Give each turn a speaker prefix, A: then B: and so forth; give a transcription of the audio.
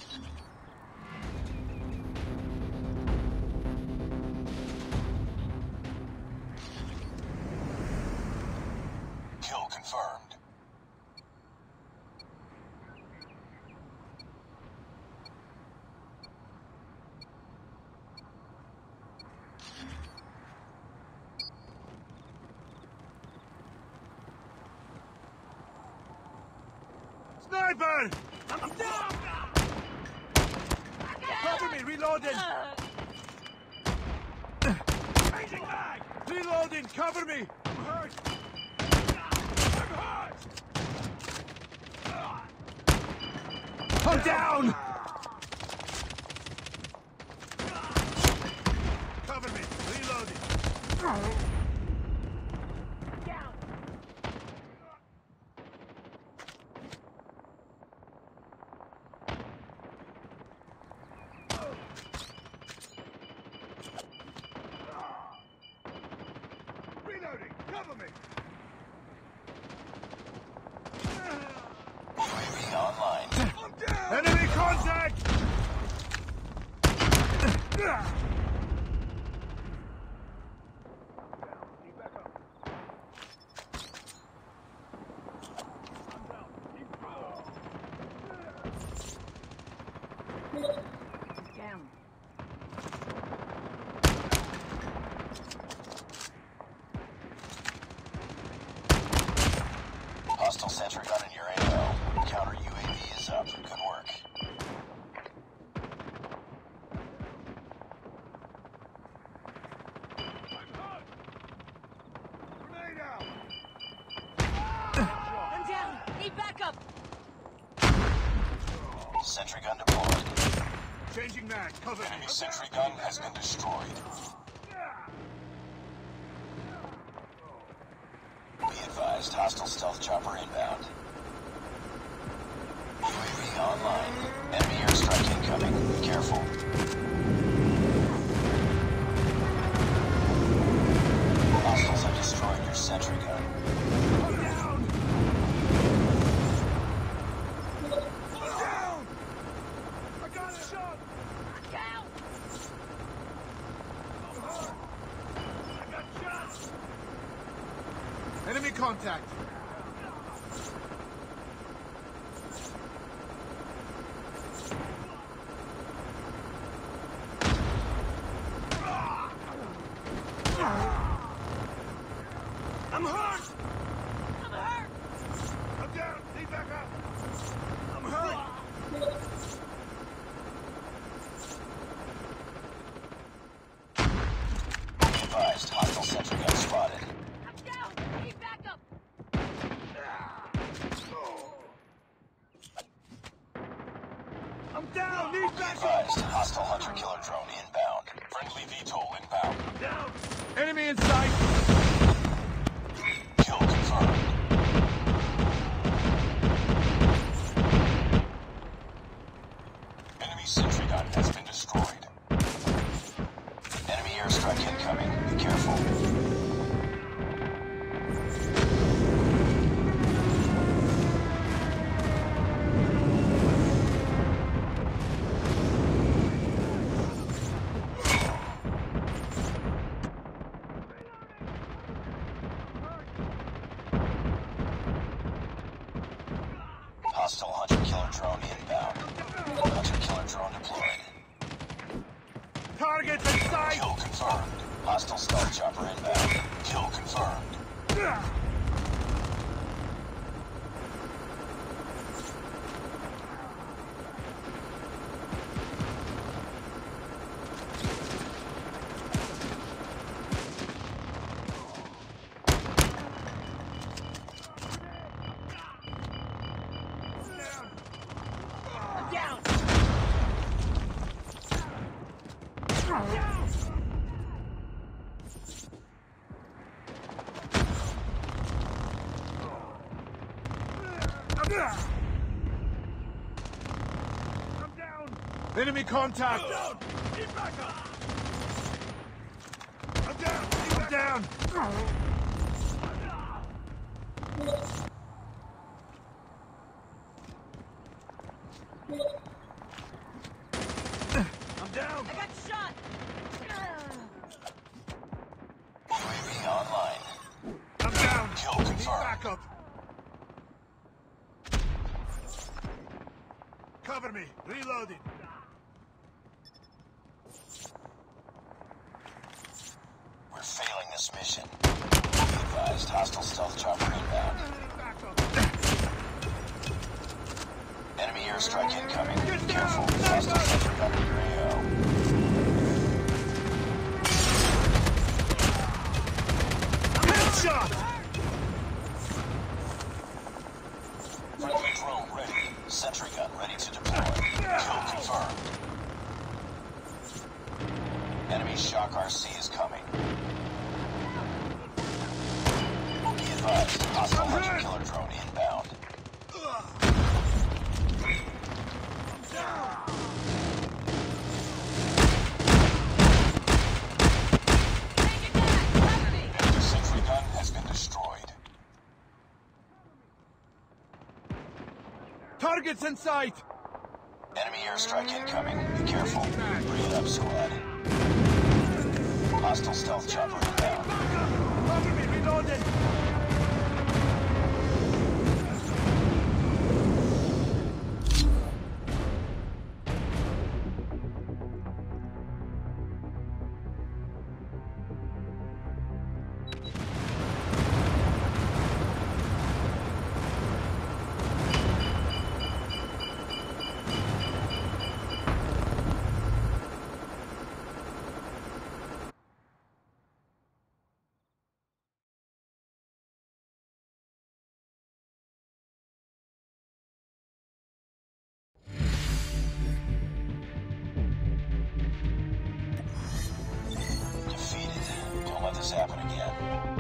A: Kill confirmed.
B: Sniper! I'm down! Cover me, reloading! Changing mag! Reloading, cover me! I'm hurt! I'm hurt! I'm down! Cover me, reloading! Reloading! Cover me!
A: UAV online.
B: I'm down! Enemy contact!
C: Down.
A: Hostile sentry gun in your AO. Counter UAV is up. Good work.
B: I'm hurt! Grenade out!
C: I'm down. Need backup.
A: Sentry gun deployed.
B: Changing mag, cover me!
A: Enemy sentry gun has been destroyed. Be advised, hostile stealth chopper inbound. UAV online. Enemy airstrike incoming. Be careful. Hostiles have destroyed your sentry gun.
B: I'm down! I'm down! I got a shot!
C: Down.
B: I'm hurt! I got shot! Enemy contact! I'm hurt!
C: I'm hurt.
B: I'm down! Need back up! I'm hurt!
A: Be advised, hostile sentry gun spotted.
C: I'm down. Need backup.
B: I'm down! Need
A: Be
B: back up!
A: advised, hostile hunter-killer drone inbound. Friendly VTOL inbound.
B: I'm down! Enemy in sight!
A: Kill confirmed. Enemy sentry gun has been destroyed. Enemy airstrike incoming. Be careful. Hostile hunter-killer drone inbound. Hunter-killer drone deployed.
B: Targets in sight!
A: Kill confirmed. Hostile stealth chopper inbound. Kill confirmed.
C: I'm down.
B: I'm down! Enemy contact! Keep back up! I'm down! I'm down! backup! Cover me! Reloading!
A: We're failing this mission. Be advised, hostile stealth chopper inbound.
B: Backup!
A: Enemy airstrike incoming.
B: Get
A: Careful,
B: down!
A: hostile
B: Sniper!
A: sentry gun in your AO.
B: Headshot!
A: Friendly drone ready. Sentry gun ready to deploy. Kill confirmed. Enemy shock RC is coming. Be advised, hostile hunter killer drone inbound.
C: Taking back! Cover me!
A: Enemy sentry gun has been destroyed.
B: Targets in sight!
A: Enemy airstrike incoming. Be careful. Breathe up, squad. Hostile stealth chopper inbound.
B: Cover me! Reloading!
A: Defeated. Don't let this happen again.